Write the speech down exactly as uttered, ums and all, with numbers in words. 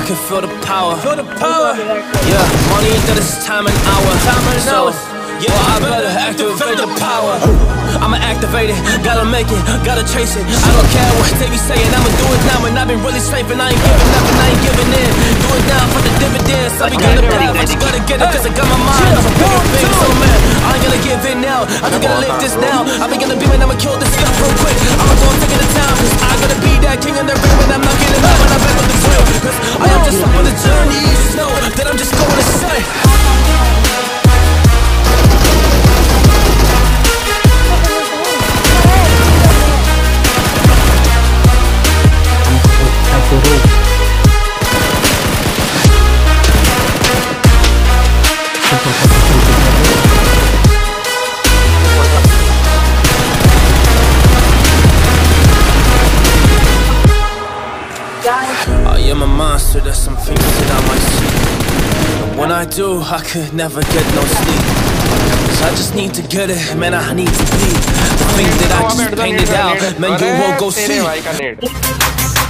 can feel the power. Feel the power. Yeah, money that is time and hour. Time and so, yeah, well, I better activate the power. I'ma activate it, gotta make it, gotta chase it. I don't care what they be saying, I'ma do it now. And I've been really safe and I ain't giving up and I ain't giving in. Do it now for the dividends. I be gonna pay, but you gotta get it cause I got my mind. I'm bigger, big, so man, I ain't gonna give in now. I just gotta live this now. I be gonna be when I'ma kill this stuff real quick. I'ma go and take it to town cause I gotta be that king in the ring. And I'm not getting up when I'm back with the drill. Cause I am just up on the journey. You just know that I'm just going to say. I am a monster, there's some things that I might see. And when I do, I could never get no sleep. So I just need to get it, man, I need to be the thing that I just painted out. Man, you will go see.